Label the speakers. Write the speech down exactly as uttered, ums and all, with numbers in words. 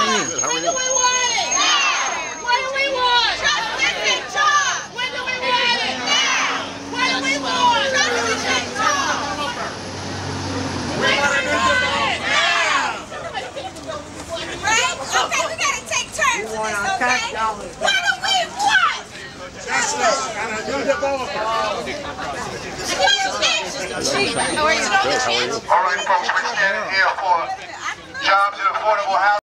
Speaker 1: Good. How are you? When do we want it? Now. What do we want? Justice and jobs. When do we want it? Now. What do we want? Justice and jobs. When do we want it? Now. Right? Okay, we gotta take turns with this, okay? What do we want? Justice and a new developer.
Speaker 2: How are you?
Speaker 1: All right, folks, we're standing here for jobs and affordable housing.